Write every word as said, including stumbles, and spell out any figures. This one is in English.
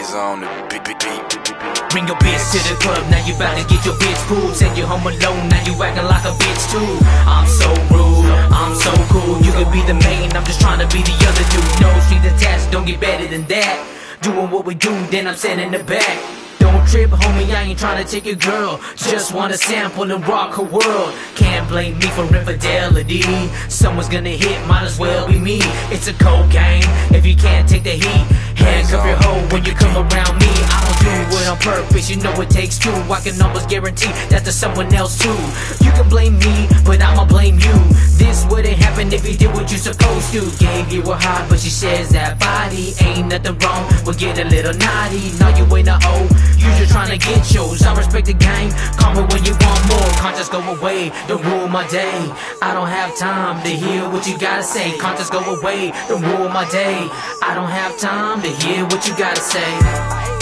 Blaze on the beat, beat, beat, beat, beat. Bring your bitch to the club, now you bout to get your bitch pulled. Send you home alone, now you acting like a bitch too. I'm so rude, I'm so cool. You could be the main, I'm just trying to be the other dude. No strings attached, don't get better than that. Doing what we do, then I'm sitting in the back. Don't trip, homie, I ain't tryna take your girl. Just wanna sample and rock her world. Can't blame me for infidelity. Someone's gonna hit, might as well be me. It's a cold game, if you can't take the heat. Handcuff your hoe when you come around me. I don't do it on purpose, you know it takes two. I can almost guarantee that there's someone else too. You can blame me, but I'ma blame you. This wouldn't happen if you did what you supposed to. Gave you a heart, but she says that body ain't nothing wrong. We'll get a little naughty, now you ain't a hoe. You just tryna get yours. I respect the game. Call me when you want more. Can't just go away, don't ruin my day. I don't have time to hear what you gotta say. Can't just go away, don't ruin my day. I don't have time to hear what you gotta say.